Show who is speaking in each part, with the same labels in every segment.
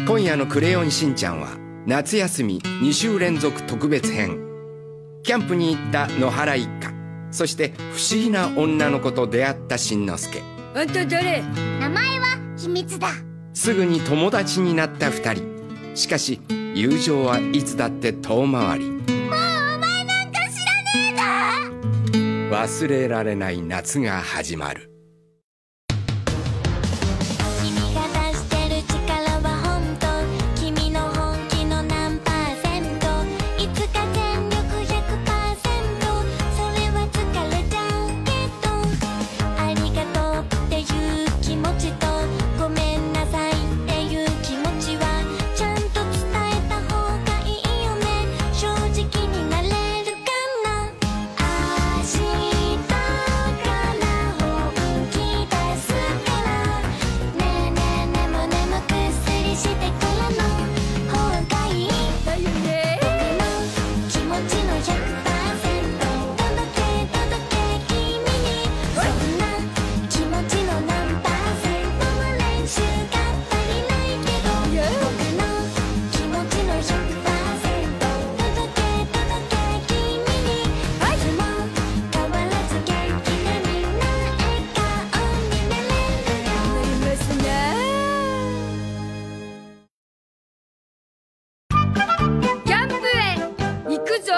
Speaker 1: 今夜のクレヨンしんちゃんは夏休み2週連続特別編。キャンプに行った野原一家、そして不思議な女の子と出会ったしんのすけ。
Speaker 2: あんた誰？
Speaker 3: 名前は秘密だ。
Speaker 1: すぐに友達になった2人。しかし友情はいつだって遠回り。
Speaker 3: もうお前なんか知らねえだ。
Speaker 1: 忘れられない夏が始まる。
Speaker 3: 君が出してる力は本当。君の本気の何パーセント。いつか全力 100%。それは疲れちゃうけど、ありがとうっていう気持ちと、ごめんなさいっていう気持ちはちゃんと伝えた方がいいよね。正直になれるかな。明日から本気出すからね。えねえねむねむぐっすりしてからの方がいい。
Speaker 2: だよね。
Speaker 3: 僕の気持ちの 100% 届け君に。そんな気持ちの何パーセントは練習が足りないけど、僕の気持ちの 100% 届け君に。いつも変わらず元気でみんな笑顔になれるよ。
Speaker 2: なりますな。キャンプへ行くぞ。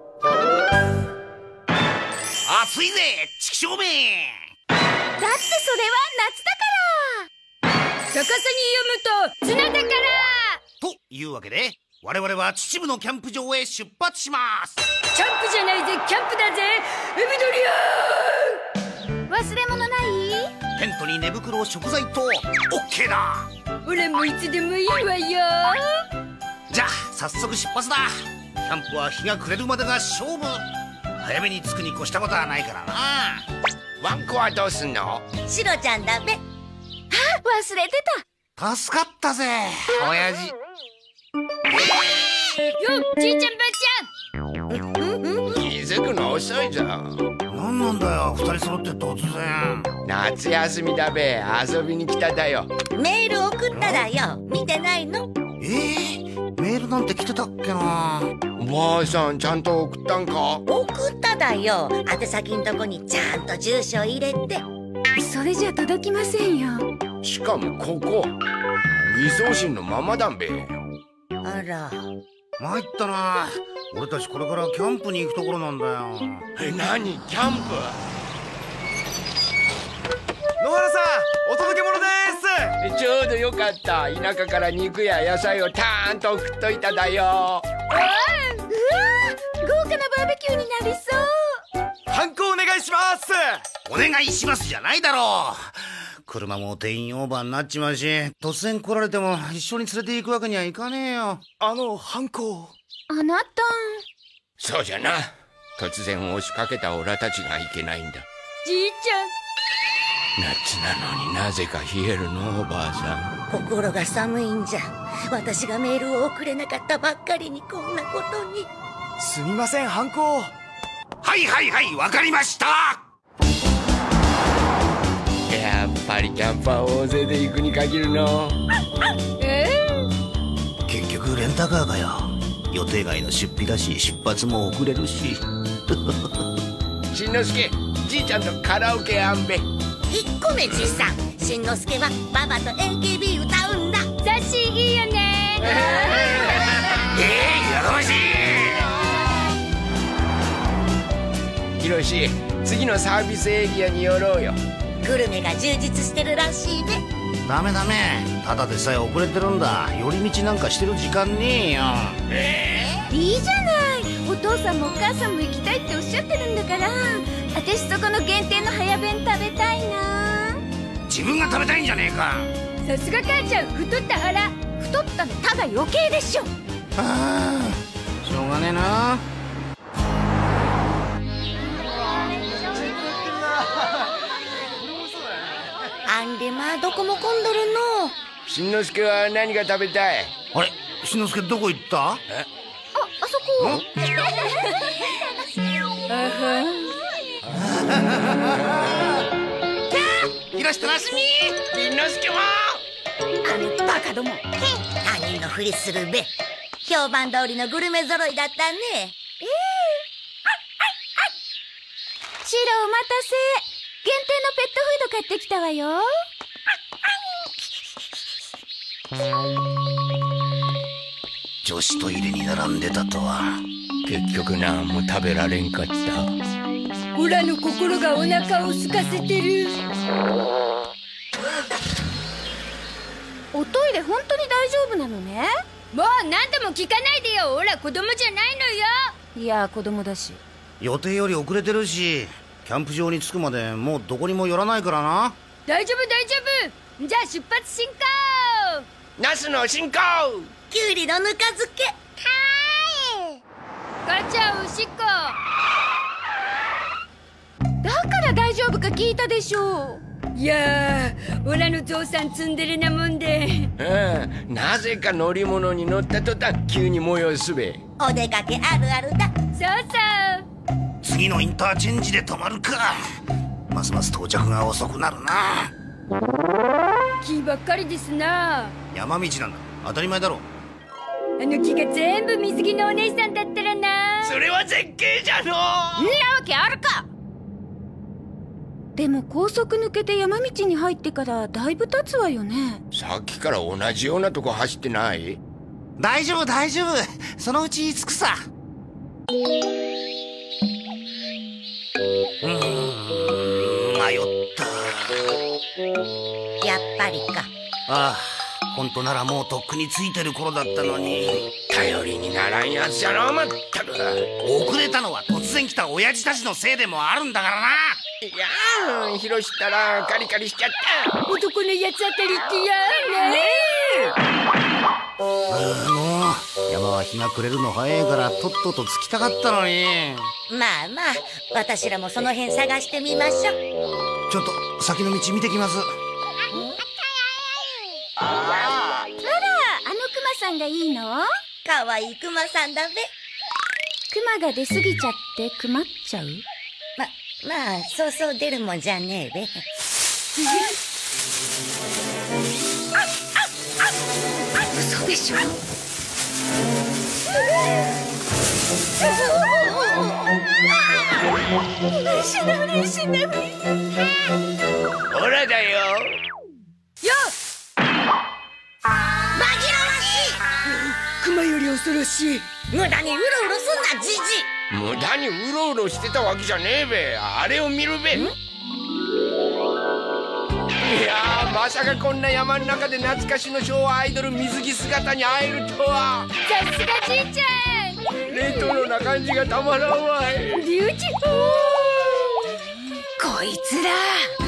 Speaker 4: 暑いぜチキショーめ。
Speaker 2: だってそれは夏だから。逆さに読むと綱だから。
Speaker 4: というわけで我々は秩父のキャンプ場へ出発します。
Speaker 2: キャンプじゃないぜ、キャンプだぜ。エビドリア
Speaker 3: 忘れ物ない？
Speaker 4: テントに寝袋食材と OK だ。
Speaker 2: 俺もいつでもいいわよ。
Speaker 4: じゃあ早速出発だ。キャンプは日が暮れるまでが勝負。早めに着くに越したことはないからな。
Speaker 1: ワンコはどうすんの？
Speaker 3: シロちゃんだべ。あ、忘れてた。
Speaker 4: 助かったぜ親父。
Speaker 2: よっ、じいちゃんばあち
Speaker 1: 気づくの遅いぞ。
Speaker 4: 何なんだよ二人揃って突然。
Speaker 1: 夏休みだべ、遊びに来ただよ。
Speaker 3: メール送っただよ。見てないの？
Speaker 4: メールなんて来てたっけな。
Speaker 1: おばあさんちゃんと送ったんか？
Speaker 3: 送っただよ。宛先んとこにちゃんと住所入れて。
Speaker 2: それじゃ届きませんよ。
Speaker 1: しかもここ二送信のままだんべ。
Speaker 3: あら。
Speaker 4: 参ったな。俺たちこれからキャンプに行くところなんだよ。
Speaker 1: 何キャンプ？
Speaker 5: 野原さん、お届け物です。
Speaker 1: ちょうどよかった。田舎から肉や野菜をたーんと送っといただよ。
Speaker 2: うわ、豪華なバーベキューになりそう。
Speaker 5: ハンコお願いします。
Speaker 4: お願いしますじゃないだろう。車も定員オーバーになっちまうし、突然来られても一緒に連れて行くわけにはいかねえよ。
Speaker 5: ハンコ。
Speaker 2: あなた。
Speaker 1: そうじゃな。突然押しかけたオラたちがいけないんだ。
Speaker 2: じいちゃん。
Speaker 1: 夏なのになぜか冷えるのおばあさん。
Speaker 3: 心が寒いんじゃ。私がメールを送れなかったばっかりにこんなことに。
Speaker 5: すみません、ハンコ。
Speaker 4: はいはいはい、わかりました。
Speaker 1: やっぱりキャンパー大勢で行くに限るの。
Speaker 4: 結局レンタカーかよ。予定外の出費だし出発も遅れるし。
Speaker 1: しんのすけ、じいちゃんとカラオケやんべ。
Speaker 3: 引っ込めじいさん。しんのすけはババと AKB 歌うんだ。
Speaker 2: 雑誌いいよね。
Speaker 4: やかましい。
Speaker 1: ひろし、次のサービスエリアに寄ろうよ。
Speaker 3: グルメが充実してるらしいね。
Speaker 4: ダメダメ、ただでさえ遅れてるんだ。寄り道なんかしてる時間ねえよ。
Speaker 2: いいじゃない。お父さんもお母さんも行きたいっておっしゃってるんだから。私そこの限定の早弁食べたいな。
Speaker 4: 自分が食べたいんじゃねえか。
Speaker 2: さすが母ちゃん、太った腹。太ったの他が余計でしょ。
Speaker 4: ああ、しょうがねえな。
Speaker 3: あんでまあどこも混んどるの。
Speaker 1: しんのすけは何が食べたい？
Speaker 4: あれ、しんのすけどこ行った？
Speaker 2: あそこ。
Speaker 4: ひろし楽しみ。
Speaker 1: しんのすけも。
Speaker 2: あのバカども。
Speaker 3: 何
Speaker 6: 員のふりするべ。評判通りのグルメ揃いだったね。
Speaker 2: シロお待たせ。限定のペットフード買ってきたわよ。
Speaker 4: 女子トイレに並んでたとは。
Speaker 1: 結局なんも食べられんかった。
Speaker 7: オラの心がお腹を空かせてる。
Speaker 2: おトイレ本当に大丈夫なのね。
Speaker 7: もう何度も聞かないでよ。オラ子供じゃないのよ。
Speaker 2: いや子供だし。
Speaker 4: 予定より遅れてるし、キャンプ場に着くまでもうどこにも寄らないからな。
Speaker 7: 大丈夫大丈夫。じゃあ出発進行。
Speaker 1: ナスの進行。
Speaker 6: きゅうりのぬか漬け。
Speaker 7: 母ちゃんおしっこ。
Speaker 2: だから大丈夫か聞いたでしょう。
Speaker 7: いやー、オラのゾウさんツンデレなもんで。
Speaker 1: なぜか乗り物に乗った途端急に催すべ。
Speaker 6: お出かけあるあるだ。
Speaker 7: そうそう。
Speaker 4: 次のインターチェンジで止まるか。ますます到着が遅くなるな。
Speaker 7: 木ばっかりですな。
Speaker 4: 山道なんだ、当たり前だろ。
Speaker 7: あの木が全部水着のお姉さんだったらな。
Speaker 1: それは絶景じゃの。
Speaker 2: んなわけあるか。でも高速抜けて山道に入ってからだいぶ経つわよね。
Speaker 1: さっきから同じようなとこ走ってない？
Speaker 4: 大丈夫大丈夫、そのうち着くさ。迷った。
Speaker 6: やっぱりか。
Speaker 4: ああ、本当ならもうとっくに着いてる頃だったのに。
Speaker 1: 頼りにならんやつじゃな、まったく。
Speaker 4: 遅れたのは突然来た親父たちのせいでもあるんだからな。
Speaker 1: いやー、ヒロシったらカリカリしちゃった。
Speaker 7: 男のやつあたりってやね
Speaker 4: もう山は日が暮れるの早いからとっとと着きたかったのに。
Speaker 6: まあまあ、私らもその辺探してみましょう。
Speaker 4: ちょっと先の道見てきます。
Speaker 2: あら、あのクマさんがいいの？
Speaker 6: かわいいクマさんだべ。
Speaker 2: クマが出過ぎちゃって困っちゃう？
Speaker 6: まあ、そうそう出るもんじゃねえべ。
Speaker 2: 嘘でしょ。死ね。
Speaker 1: ほらだよ。
Speaker 7: よ
Speaker 6: 紛らわしい。
Speaker 7: クマより恐ろしい。
Speaker 6: 無駄にうろうろすんな、じじい。
Speaker 1: 無駄にうろうろしてたわけじゃねえべ。あれを見るべ。いやー、まさかこんな山の中で懐かしの昭和アイドル水着姿に会えるとは。
Speaker 7: さすがじいちゃん。
Speaker 1: レトロな感じがたまらんわい。
Speaker 7: ビューティフル。こいつら。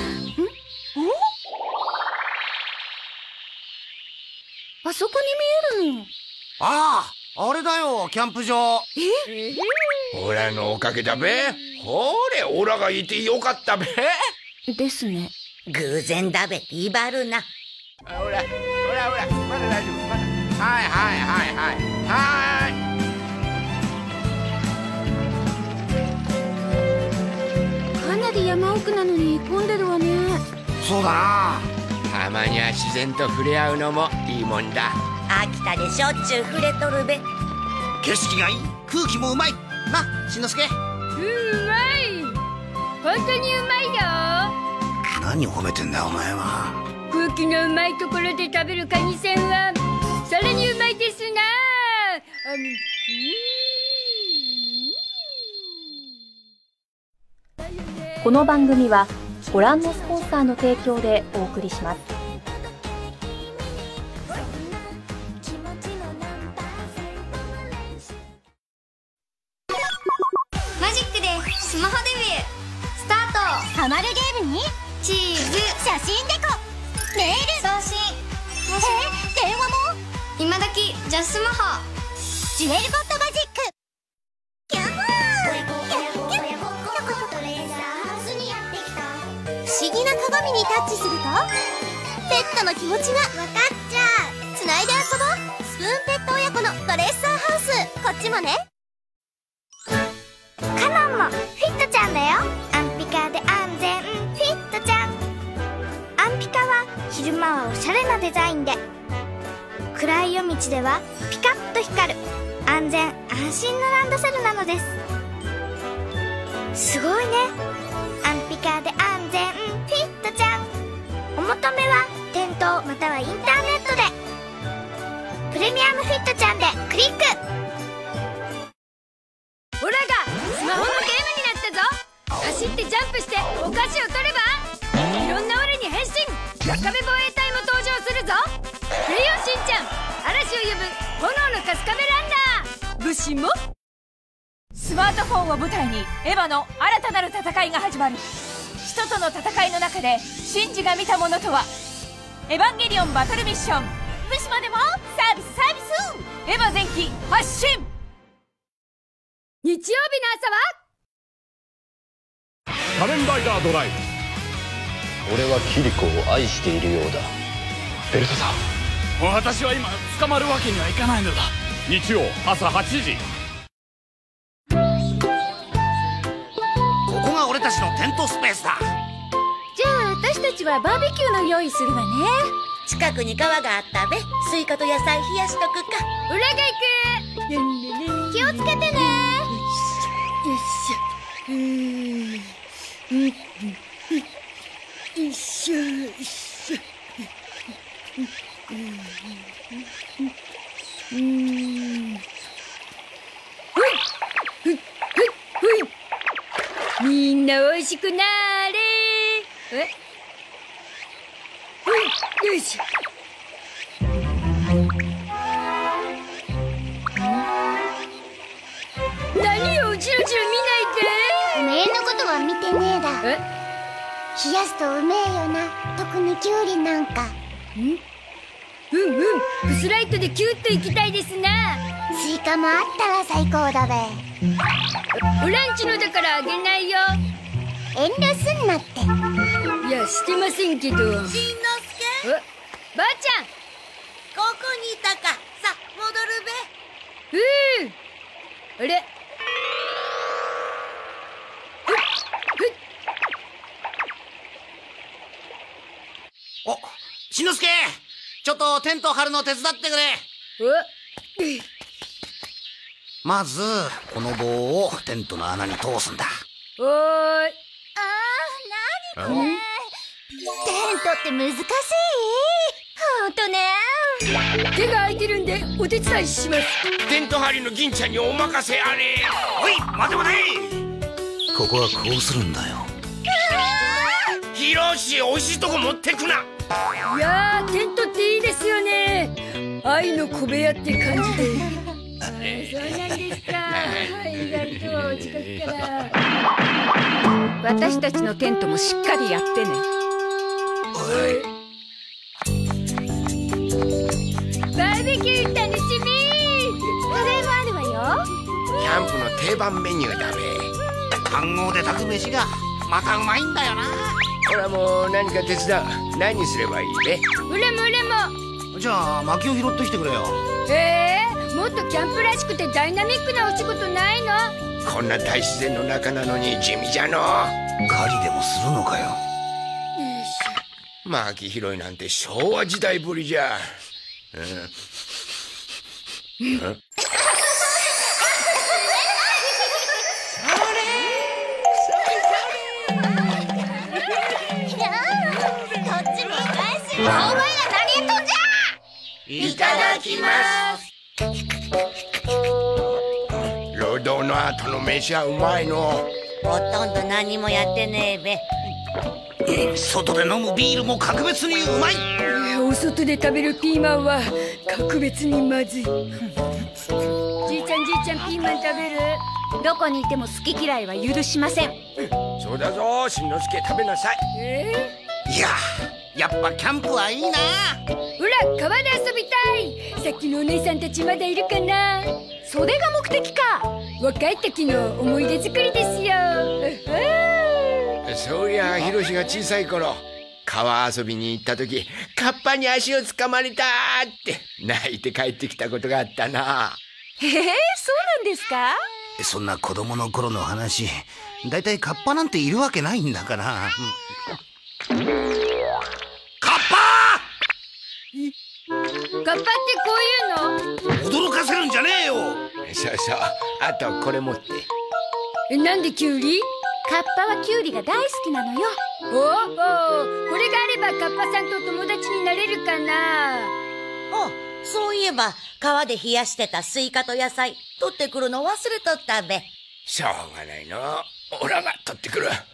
Speaker 2: あそこに見えるの。
Speaker 4: ああ、あれだよ、キャンプ場。
Speaker 1: オラのおかげだべ。ほれ、オラがいてよかったべ。
Speaker 2: ですね。
Speaker 6: 偶然だべって威張るな。
Speaker 1: ほら、まだ大丈夫。まだ。はい。
Speaker 2: かなり山奥なのに混んでるわね。
Speaker 4: そうだな。
Speaker 1: たまには自然と触れ合うのもいいもんだ。
Speaker 6: 秋田でしょっちゅう触れとるべ。
Speaker 4: 景色がいい、空気もうまいな、しんのすけ。
Speaker 7: うまい。本当にうまいよ。
Speaker 4: 何を褒めてんだお前は。
Speaker 7: 空気のうまいところで食べるカニせんはさらにうまいですな。
Speaker 8: この番組はご覧のスポンサーの提供でお送りします。
Speaker 3: マジックでスマホデビュースタート。ハマるゲームにチーズ、写真デコ、メール送信、電話も今時ジャスマホ、ジュエルボットマジック。キャッホー。不思議な鏡にタッチするとペットの気持ちが分かっちゃう。つないで遊ぼう。スプーンペット親子のドレッサーハウス。こっちもね。カノンもフィットちゃんだよ。アンピカで安全フィットちゃん。アンピカは昼間はおしゃれなデザインで、 暗い夜道ではピカッと光る安全安心のランドセルなのです。すごいね。アンピカで安全フィットちゃん。お求めは店頭またはインターネットで。プレミアムフィットちゃんでクリック。
Speaker 7: オラがスマホのゲームになったぞ。走ってジャンプしてお菓子を取ればいろんなオレに変身。ワカメ防衛隊も登場するぞ。クレヨンしんちゃん、嵐を呼ぶ炎のカスカベランナー。武士も
Speaker 9: スマートフォンを舞台にエヴァの新たなる戦いが始まる。人との戦いの中でシンジが見たものとは。エヴァンゲリオンバトルミッション。武士までもサービスエヴァ前期発進。
Speaker 7: 日曜日の朝は
Speaker 10: 仮面ライダードライブ。
Speaker 11: 俺はキリコを愛しているようだ。
Speaker 10: ベルトさん、私は今捕まるわけにはいかないのだ。日曜朝8時。
Speaker 4: ここが俺たちのテントスペースだ。
Speaker 2: じゃあ私たちはバーベキューの用意するわね。
Speaker 6: 近くに川があったべ。スイカと野菜冷やしとくか。
Speaker 7: オラが行く。
Speaker 2: 気をつけてね。
Speaker 7: よいしょ。よいしょ。みんなおいしくなーれ。よいしょ。何よ、ジロジロ見ないで。
Speaker 3: おめえのことは見てねえだ。冷やすとうめえよな、特にキュウリなんか。
Speaker 7: ブスライトでキュッと行きたいですな。
Speaker 3: スイカもあったら最高だべ。
Speaker 7: オランチのだからあげないよ。
Speaker 3: 遠慮すんなって。
Speaker 7: いや、してませんけど。
Speaker 6: しんのすけ、
Speaker 7: ばあちゃん、
Speaker 6: ここにいたか。さ、戻るべ。
Speaker 7: あれ、
Speaker 4: お、しんのすけ、ちょっとテント張るの手伝ってくれ。まずこの棒をテントの穴に通すんだ。
Speaker 7: おーい。
Speaker 3: なにこれ。テントって難しい。ほんとね。
Speaker 7: 手が空いてるんでお手伝いします。
Speaker 1: テント張りの銀ちゃんにお任せあれ。
Speaker 4: おい、待て待て。ここはこうするんだよ。
Speaker 1: ヒロシ、おいしいとこ持ってくな。
Speaker 7: いやー、テントっていいですよね。愛の小部屋って感じで。そうなんですか。ありがとう、近くから。
Speaker 2: 私たちのテントもしっかりやってね。
Speaker 7: バーベキュー楽しみ。
Speaker 2: カレーもあるわよ。
Speaker 1: キャンプの定番メニューだべ。
Speaker 4: 飯盒で炊く飯がまたうまいんだよな。
Speaker 1: ほら、もう何か手伝う。何すればいいべ。
Speaker 7: 俺も。
Speaker 4: じゃあ薪を拾ってきてくれよ。
Speaker 7: もっとキャンプらしくてダイナミックなお仕事ないの？
Speaker 1: こんな大自然の中なのに地味じゃの。
Speaker 4: 狩りでもするのかよ。
Speaker 1: 薪拾いなんて昭和時代ぶりじゃ。
Speaker 3: お前ら何やっとんじゃ。
Speaker 1: いただきます。労働の後の飯はうまいの。
Speaker 6: ほとんど何もやってねえべ。
Speaker 4: 外で飲むビールも格別にうまい。
Speaker 7: お外で食べるピーマンは格別にまずい。じいちゃんピーマン食べる？
Speaker 2: どこにいても好き嫌いは許しません。
Speaker 1: そうだぞ、しんのすけ、食べなさい。
Speaker 4: いや、やっぱキャンプはいいな。
Speaker 7: ほら、川で遊びたい。さっきのお姉さんたちまだいるかな。
Speaker 2: それが目的か。
Speaker 7: 若い時の思い出作りですよ。
Speaker 1: そういや、ヒロシが小さい頃、川遊びに行った時、カッパに足をつかまれたって泣いて帰ってきたことがあったな。
Speaker 2: そうなんですか？
Speaker 4: そんな子供の頃の話、だいたいカッパなんているわけないんだから。カッパー！
Speaker 7: カッパってこういうの？
Speaker 4: 驚かせるんじゃねえよ。
Speaker 1: そうそう、あとこれ持って。
Speaker 7: なんでキュウリ？
Speaker 2: カッパはキュウリが大好きなのよ。
Speaker 7: おお、これがあればカッパさんと友達になれるかな。
Speaker 6: あ、そういえば川で冷やしてたスイカと野菜取ってくるの忘れとったべ。
Speaker 1: しょうがないの。オラが取ってくる。
Speaker 7: オラ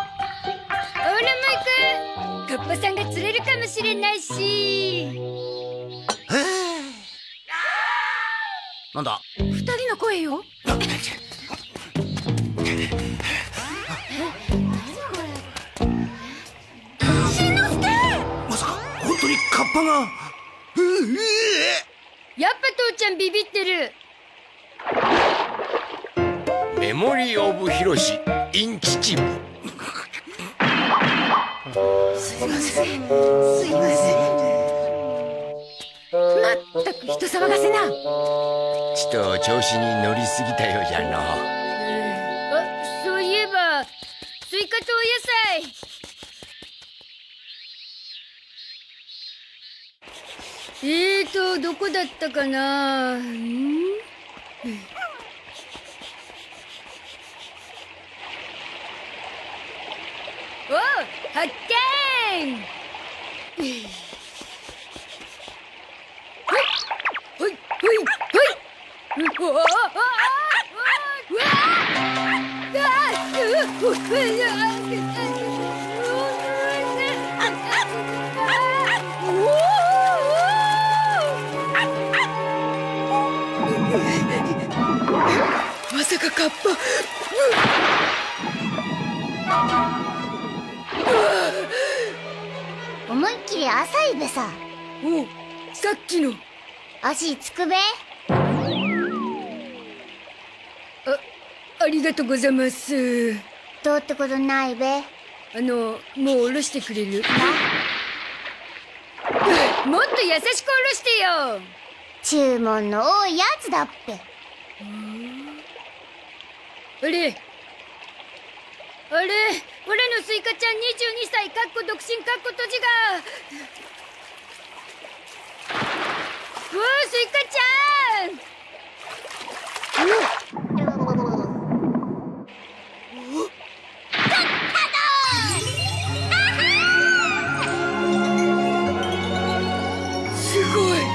Speaker 7: も行く。カッパさんが釣れるかもしれないし。
Speaker 4: なんだ？
Speaker 2: 二人の声よ。しんのすけ！
Speaker 4: まさか本当にカッパが？
Speaker 7: やっぱ父ちゃんビビってる。
Speaker 1: メモリー・オブ・ヒロシ in 秩父。
Speaker 2: すいません、すいません。まったく人騒がせな。
Speaker 1: ちと調子に乗りすぎたようじゃの。
Speaker 7: あ、そういえばスイカとお野菜。どこだったかな。お、発見！ほいほいほい。うわまさかカッパ。
Speaker 3: 思いっきり浅いべさ。
Speaker 7: お、さっきの。
Speaker 3: 足つくべ。
Speaker 7: ありがとうございます。
Speaker 3: どうってことないべ。
Speaker 7: もう下ろしてくれる？もっと優しく下ろしてよ。
Speaker 3: 注文の多いやつだっぺ。
Speaker 7: あれ、オラのスイカちゃん22歳かっこ独身かっこ閉じが。おー、スイカちゃん。すごい。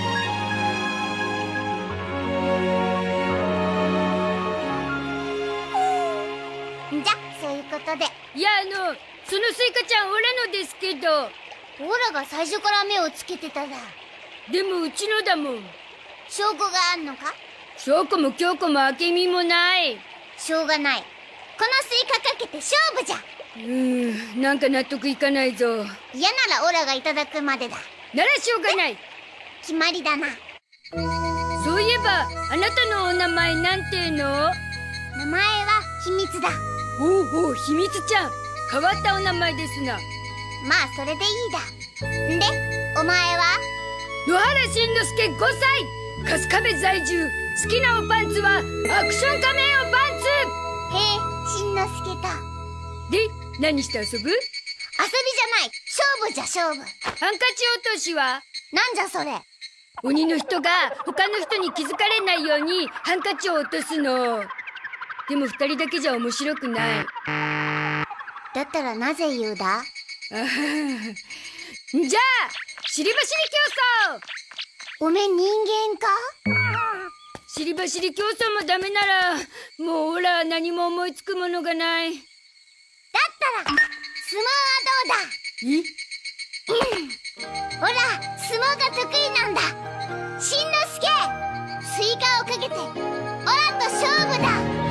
Speaker 3: じゃ、そういうことで。
Speaker 7: いや、そのスイカちゃんオラのですけど。
Speaker 3: オラが最初から目をつけてただ。
Speaker 7: でもうちのだもん。
Speaker 3: 証拠があんのか？
Speaker 7: 証拠も強子も明美もない。
Speaker 3: しょうがない。このスイカかけて勝負じゃ。
Speaker 7: なんか納得いかないぞ。
Speaker 3: 嫌ならオラがいただくまでだ。
Speaker 7: ならしょうがない。
Speaker 3: 決まりだな。
Speaker 7: そういえばあなたのお名前なんての？
Speaker 3: 名前は秘密だ。
Speaker 7: おお、秘密ちゃん。変わったお名前ですな。
Speaker 3: まあそれでいいだ。んで、お前は？
Speaker 7: 野原しんのすけ5歳。春日部在住。好きなおパンツはアクション仮面おパンツ。
Speaker 3: へえ、しんのすけか。
Speaker 7: で、何して遊ぶ？
Speaker 3: 遊びじゃない。勝負じゃ勝負。
Speaker 7: ハンカチ落としは？
Speaker 3: なんじゃそれ。
Speaker 7: 鬼の人が他の人に気づかれないようにハンカチを落とすの。でも2人だけじゃ面白くない。
Speaker 3: だったらなぜ言うだ？
Speaker 7: じゃあ、尻走り競争。
Speaker 3: おめ人間か？
Speaker 7: 尻走り競争もダメなら、もうオラ何も思いつくものがない。
Speaker 3: だったら、相撲はどうだ？オラ、相撲が得意なんだ。しんのすけ、スイカをかけて、オラと勝負だ。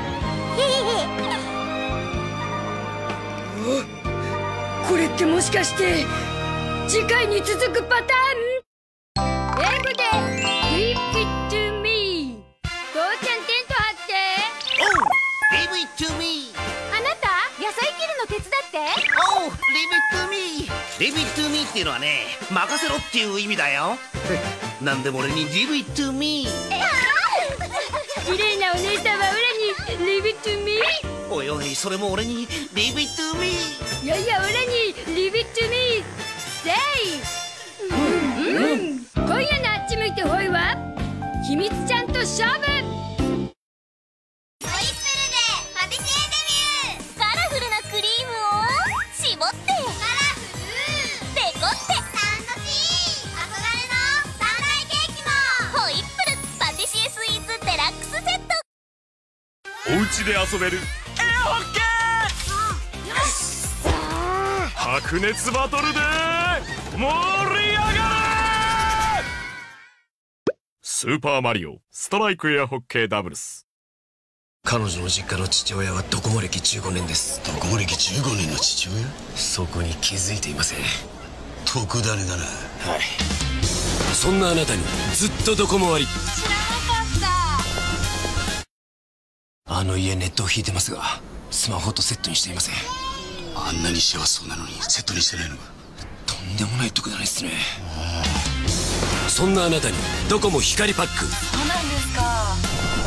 Speaker 7: これってもしかして次回に続くパターン？英語で Leave it to me。 父ちゃんテント張って。
Speaker 4: おう Leave it to me。
Speaker 2: あなた野菜切るの手伝って。
Speaker 4: おう Leave it to me。 Leave it to me っていうのはね、任せろっていう意味だよ。なんでも俺に Leave it to me。
Speaker 7: 綺麗なお姉さんはオラに Leave it to me。
Speaker 4: おいおい、それも俺に Leave it to me。
Speaker 7: いやいや、オラに Leave it to me。 Say、今夜のあっち向向いてほいは秘密ちゃんと勝負。
Speaker 3: ホイップルでパティシエデビュー。カラフルなクリームを絞って、カラフルデコって楽しい。憧れの三大ケーキも。ホイップルパティシエスイーツデラックスセット。
Speaker 10: お家で遊べるエアホッケー。白熱バトルで盛り上がれ。スーパーマリオストライクエアホッケーダブルス。
Speaker 12: 彼女の実家の父親はドコモ歴15年です。ドコモ歴15年の父親？そこに気づいていません。特ダネだな。はい。そんなあなたにずっとドコモ割。知らなかった。あの家ネットを引いてますがスマホとセットにしていません。あんなに幸せそうなのにセットにしてないのか。とんでもない特ダネですね。そんなあなたにドコモ光パック。
Speaker 9: そうなんですか。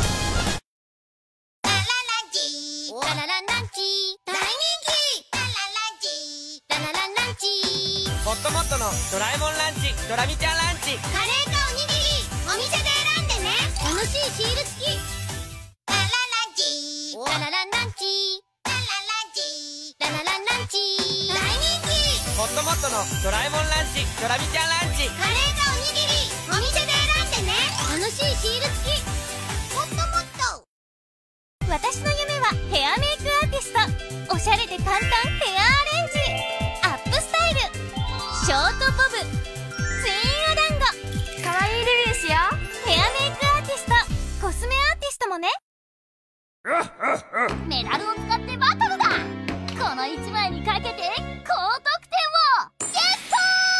Speaker 3: ララランランチ大人気。ララランチララランランチ。
Speaker 5: もっともっとのドラえもんランチ、ドラミちゃんランチ。
Speaker 3: カレーかおにぎりお店で選んでね。楽しいシール付き。ララランチララランランチララランチララランランチ大人気。
Speaker 5: もっともっとのドラえもんランチ、ドラミちゃんランチ。
Speaker 3: カレーかおにぎりお店で選んでね。楽しいシール付き。もっともっと。私の夢はヘアメイクアーティスト。おしゃれで簡単ヘアアレンジ、アップスタイル、ショートボブ、ツインお団子。かわいいデビューしよう。ヘアメイクアーティスト、コスメアーティストもね。メダルを使ってバトルだ。この1枚にかけて高得点をゲット。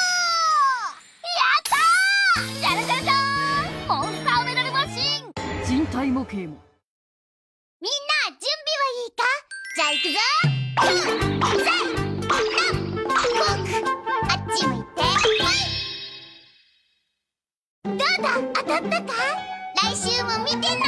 Speaker 3: やったー。じゃらじゃらじゃーん。モンスターメダルマシン。
Speaker 7: 人体模型も。
Speaker 3: みんな準備はいいか。じゃあ行くぞ。あっち向いて。どうだ、当たったか。来週も見てな。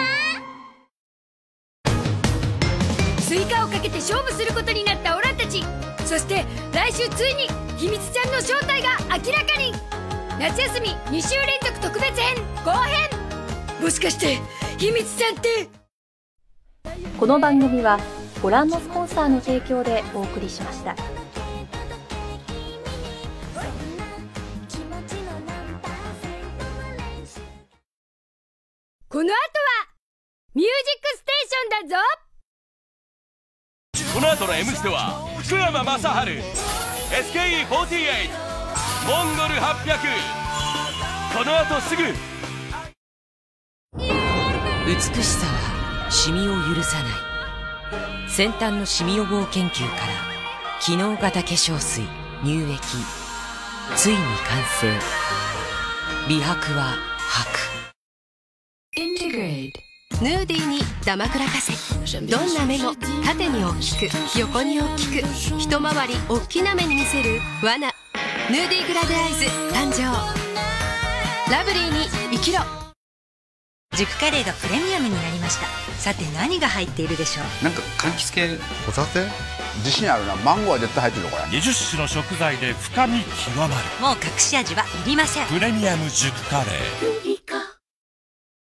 Speaker 7: スイカをかけて勝負することになったオラたち。そして来週ついに秘密ちゃんの正体が明らかに。夏休み2週連続特別編後編。もしかして秘密ちゃんって。
Speaker 8: この番組はご覧のスポンサーの提供でお送りしました。
Speaker 7: この後はミュージックステーションだぞ。
Speaker 10: この後の「M ステ」は福山雅治 SKE48 モンゴル800。この後すぐ。
Speaker 13: 美しさはシミを許さない。先端のシミ予防研究から機能型化粧水乳液、ついに完成。美白は白。
Speaker 14: インテグレート。ヌーディーにダマくらかせ。どんな目も縦に大きく横に大きく一回り大きな目に見せる罠。ヌーディーグラデアイズ誕生。ラブリーに生きろ。
Speaker 15: 熟カレーがプレミアムになりました。さて何が入っているでしょう。
Speaker 16: なんか柑橘系。ホタテ。自信あるな。マンゴーは絶対入ってるのこれ。
Speaker 10: 20種の食材で深み極まる。
Speaker 15: もう隠し味はいりません。
Speaker 10: プレミアム熟カレー。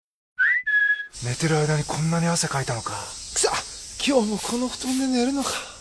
Speaker 17: 寝てる間にこんなに汗かいたのか。くさっ、今日もこの布団で寝るのか。